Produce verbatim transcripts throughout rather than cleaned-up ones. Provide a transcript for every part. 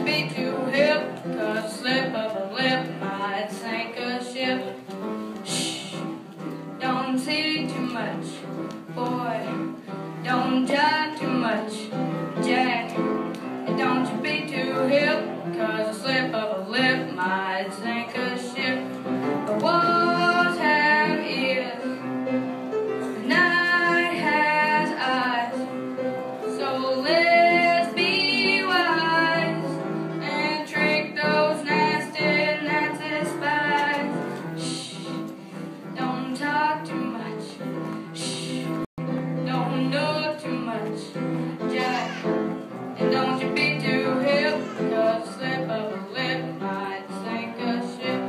be too hip, 'cause a slip of a lip might sink a ship. Shh, don't see too much, boy, don't jive too much, Jack. And don't you be too hip, 'cause a slip of a lip might sink a ship. The walls have ears, the night has eyes, so let's be wise and trick those nasty, nasty spies. Shh, don't talk too much, shh, don't know too much, Jack. And don't you be too hip, 'cause a slip of a lip might sink a ship.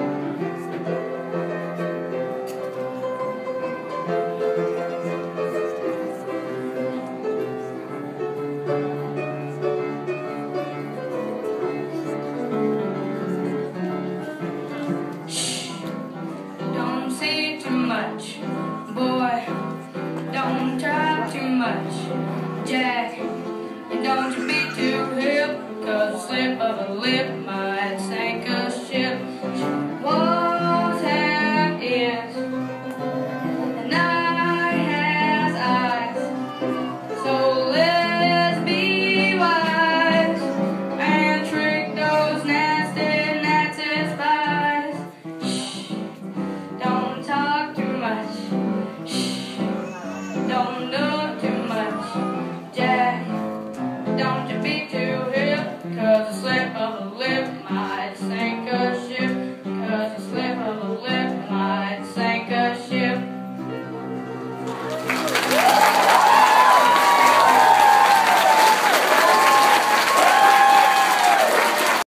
Shh, don't say too much, boy, don't talk too much, Jack. And don't you be too hip, 'cause a slip of a lip